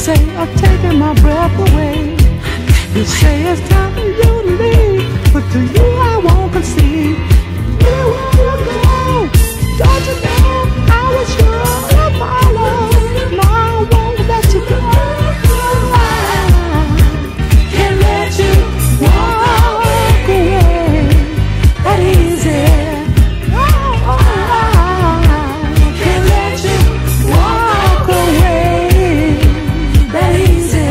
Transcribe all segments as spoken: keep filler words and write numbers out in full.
say are taking my breath away. You say it's time for you to leave, but to you I won't concede. Where will you go? Don't you know I was sure of my love? No, I won't let you go. I can't let you walk away that easy. Oh, I can't let you walk away that easy.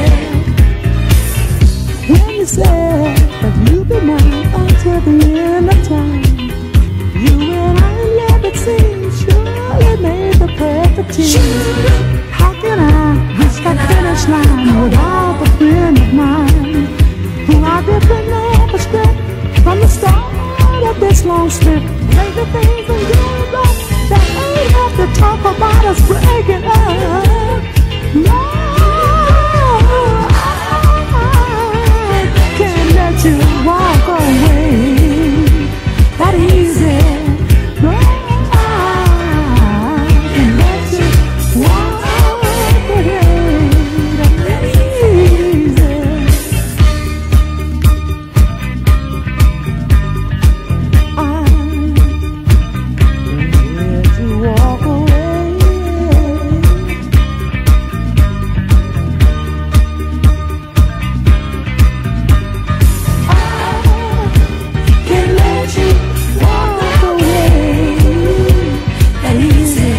When you said that you'd be mine until the end of time, you and I in love, it seems, surely made the perfect team. How can I reach that finish line without a friend of mine who I didn't know was great from the start of this long strip? Make the things and good up that ain't have to talk about us breaking up. No, I can't let you walk away that easy. No, I can't let you walk away that easy. I can't let you walk away. Can't let you walk away that easy.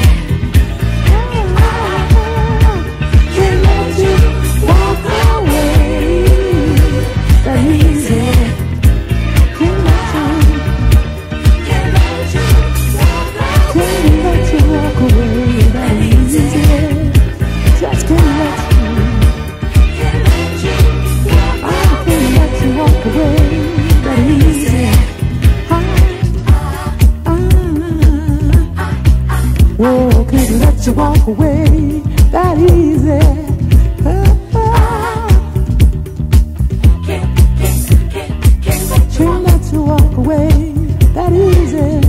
Can't let you walk away that easy. Can't let you, can't let you walk away. Can't let you walk away that easy. Just can't let you. Can't let you walk away. I can't let you walk away that easy. Whoa, can't let you walk away that easy. Can't let you walk away that easy.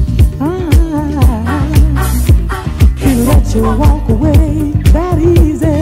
Can't let you walk away that easy.